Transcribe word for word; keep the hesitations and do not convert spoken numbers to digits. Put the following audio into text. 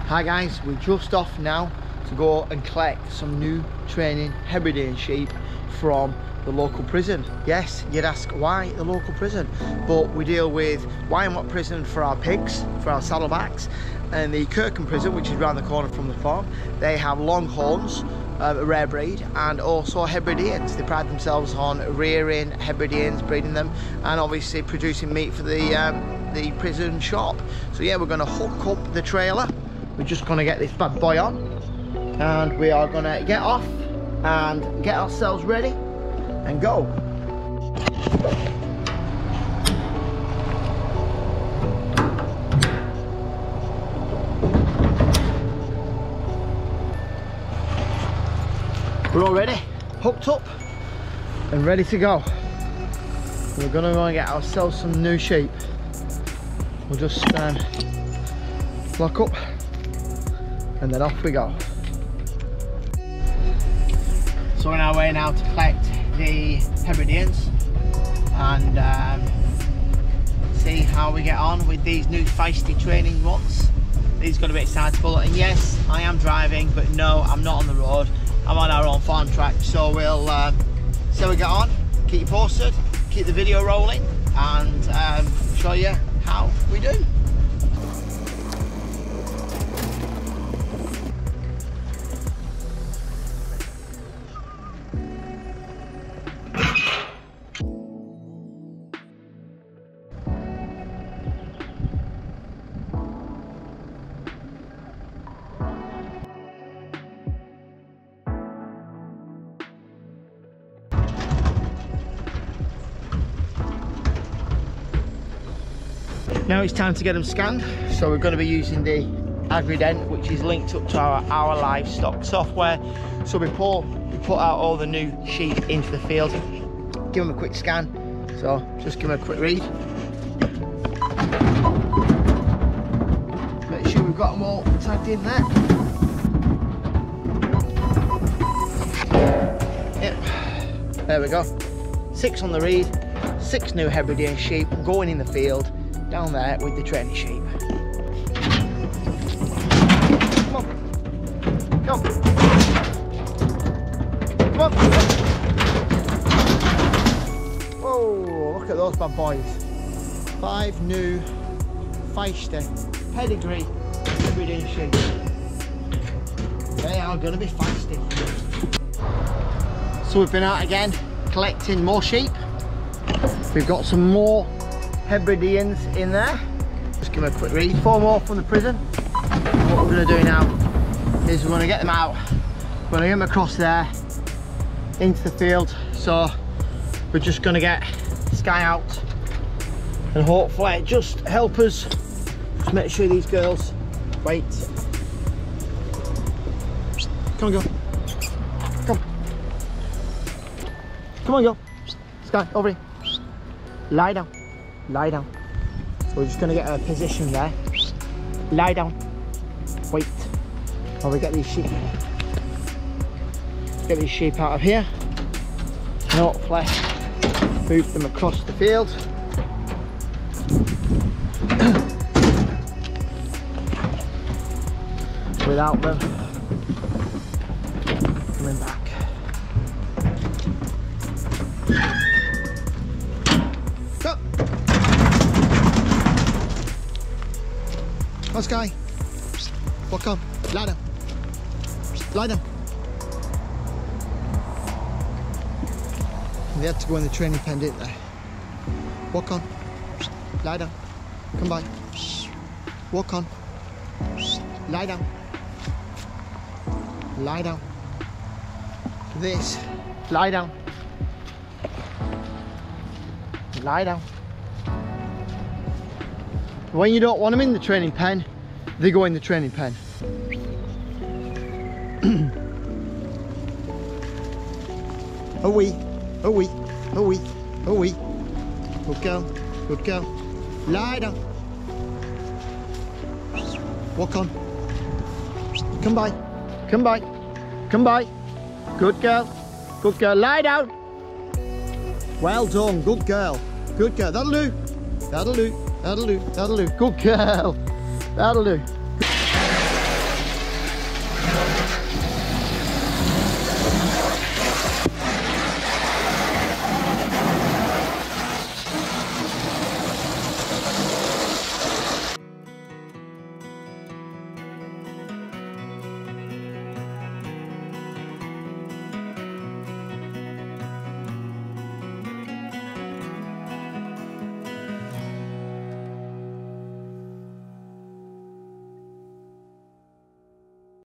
Hi guys, we're just off now to go and collect some new training Hebridean sheep from the local prison. Yes, you'd ask why the local prison, but we deal with Wyandotte prison for our pigs, for our saddlebacks, and the Kirkham prison, which is round the corner from the farm. They have longhorns, uh, a rare breed, and also Hebrideans. They pride themselves on rearing Hebrideans, breeding them, and obviously producing meat for the um, the prison shop. So yeah, we're going to hook up the trailer. We're just going to get this bad boy on, and we are going to get off and get ourselves ready and go. We're all ready, hooked up and ready to go. We're going to go and get ourselves some new sheep. We'll just um, lock up and then off we go. So we're on our way now to collect the Hebrideans and um, see how we get on with these new feisty training ones. These are going to be excitable, and yes, I am driving, but no, I'm not on the road. I'm on our own farm track, so we'll uh, see how we get on, keep you posted, keep the video rolling, and um, show you how we do. Now it's time to get them scanned, so we're going to be using the Hebridean, which is linked up to our, our livestock software. So before we put out all the new sheep into the field, give them a quick scan. So just give them a quick read. Make sure we've got them all tagged in there. Yep, there we go. Six on the read, six new Hebridean sheep going in the field down there with the training sheep. Come on, come, come on. Whoa, look at those bad boys. Five new feisty pedigree Hebridean sheep. They are going to be feisty. So we've been out again collecting more sheep. We've got some more Hebrideans in there. Just give them a quick read. Four more from the prison. And what we're going to do now is we're going to get them out. We're going to get them across there into the field. So we're just going to get Skye out and hopefully just help us just make sure these girls wait. Come on, go. Come. Come on, go. Skye, over here. Lie down. Lie down. So we're just going to get a position there. Lie down. Wait. While we get these sheep. Get these sheep out of here. And hopefully move them across the field. Without them coming back. Come on, Skye. Walk on. Lie down. Lie down. They had to go in the training pen, didn't they? Walk on. Lie down. Come by. Walk on. Lie down. Lie down. This. Lie down. Lie down. When you don't want them in the training pen, they go in the training pen. A wee, a wee, a wee, a wee. Good girl, good girl. Lie down. Walk on. Come by, come by, come by. Good girl, good girl. Lie down. Well done, good girl, good girl. That'll do, that'll do. That'll do, that'll do. Good girl. That'll do.